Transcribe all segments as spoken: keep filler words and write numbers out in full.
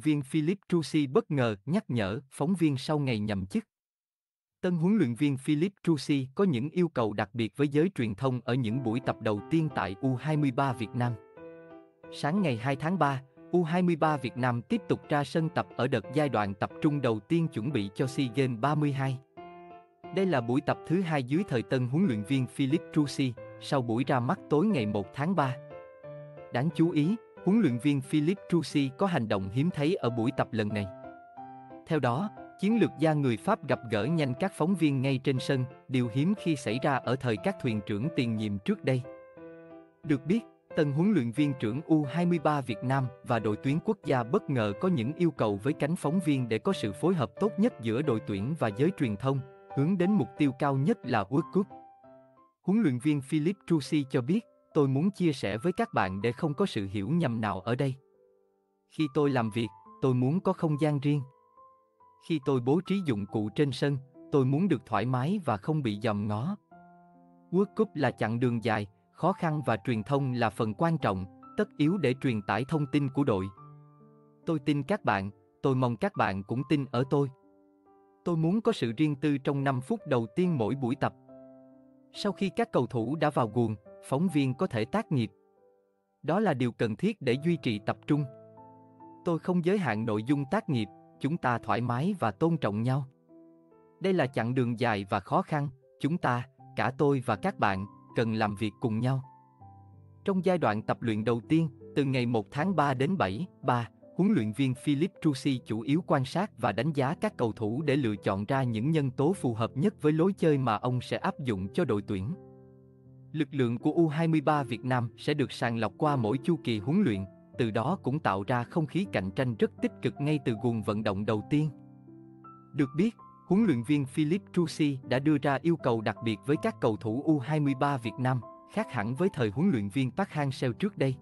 viên Philippe Troussy bất ngờ nhắc nhở phóng viên sau ngày nhậm chức. Tân huấn luyện viên Philippe Troussy có những yêu cầu đặc biệt với giới truyền thông ở những buổi tập đầu tiên tại U hai mươi ba Việt Nam. Sáng ngày hai tháng ba, U hai mươi ba Việt Nam tiếp tục ra sân tập ở đợt giai đoạn tập trung đầu tiên chuẩn bị cho SEA Games ba mươi hai. Đây là buổi tập thứ hai dưới thời tân huấn luyện viên Philippe Troussy, sau buổi ra mắt tối ngày một tháng ba. Đáng chú ý, huấn luyện viên Philippe Troussy có hành động hiếm thấy ở buổi tập lần này. Theo đó, chiến lược gia người Pháp gặp gỡ nhanh các phóng viên ngay trên sân, điều hiếm khi xảy ra ở thời các thuyền trưởng tiền nhiệm trước đây. Được biết, tân huấn luyện viên trưởng U hai mươi ba Việt Nam và đội tuyển quốc gia bất ngờ có những yêu cầu với cánh phóng viên để có sự phối hợp tốt nhất giữa đội tuyển và giới truyền thông, hướng đến mục tiêu cao nhất là World Cup. Huấn luyện viên Philippe Troussy cho biết, tôi muốn chia sẻ với các bạn để không có sự hiểu nhầm nào ở đây. Khi tôi làm việc, tôi muốn có không gian riêng. Khi tôi bố trí dụng cụ trên sân, tôi muốn được thoải mái và không bị dòm ngó. World Cup là chặng đường dài, khó khăn và truyền thông là phần quan trọng, tất yếu để truyền tải thông tin của đội. Tôi tin các bạn, tôi mong các bạn cũng tin ở tôi. Tôi muốn có sự riêng tư trong năm phút đầu tiên mỗi buổi tập. Sau khi các cầu thủ đã vào guồng, phóng viên có thể tác nghiệp. Đó là điều cần thiết để duy trì tập trung. Tôi không giới hạn nội dung tác nghiệp, chúng ta thoải mái và tôn trọng nhau. Đây là chặng đường dài và khó khăn, chúng ta, cả tôi và các bạn, cần làm việc cùng nhau. Trong giai đoạn tập luyện đầu tiên, từ ngày một tháng ba đến bảy tháng ba, huấn luyện viên Philippe Troussy chủ yếu quan sát và đánh giá các cầu thủ để lựa chọn ra những nhân tố phù hợp nhất với lối chơi mà ông sẽ áp dụng cho đội tuyển. Lực lượng của U hai mươi ba Việt Nam sẽ được sàng lọc qua mỗi chu kỳ huấn luyện, từ đó cũng tạo ra không khí cạnh tranh rất tích cực ngay từ guồng vận động đầu tiên. Được biết, huấn luyện viên Philippe Troussy đã đưa ra yêu cầu đặc biệt với các cầu thủ U hai mươi ba Việt Nam, khác hẳn với thời huấn luyện viên Park Hang-seo trước đây.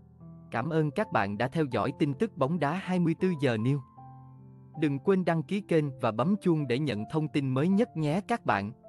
Cảm ơn các bạn đã theo dõi tin tức bóng đá hai mươi tư giờ News. Đừng quên đăng ký kênh và bấm chuông để nhận thông tin mới nhất nhé các bạn.